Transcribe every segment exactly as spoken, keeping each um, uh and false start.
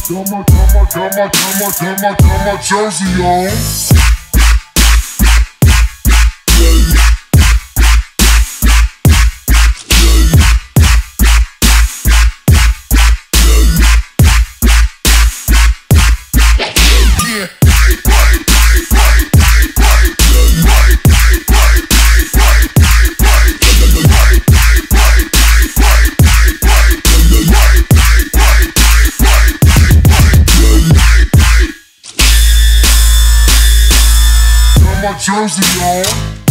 Got my, got my, got my, got my, got my, got my jersey on. My jersey on.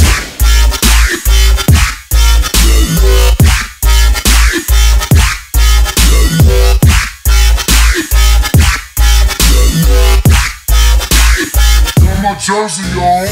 Got my jersey on.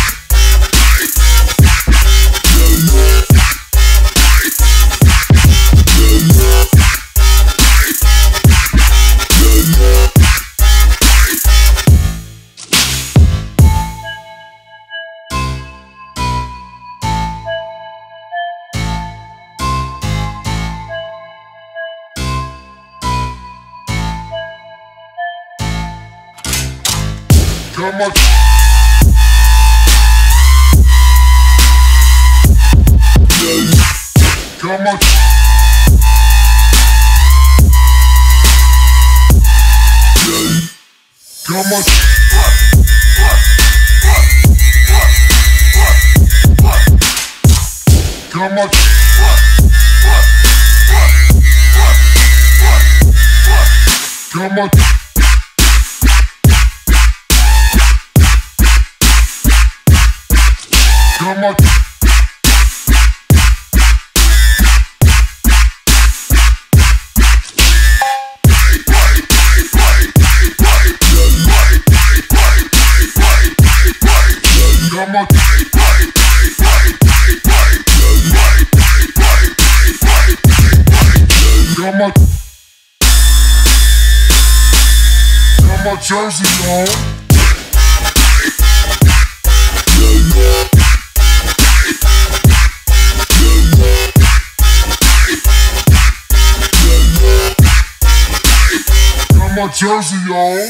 Got my Got my Got my Got my Got my Got my Got my Got my Got my jersey on. My jersey on.